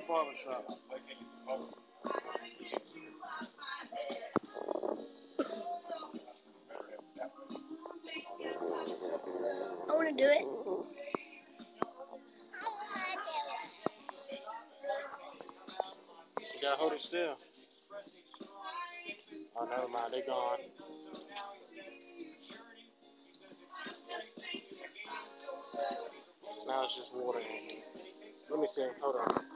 barber shop. I want to do it. You gotta hold it still. Oh, never mind. They gone. Now it's just water in here. Let me see. Hold on.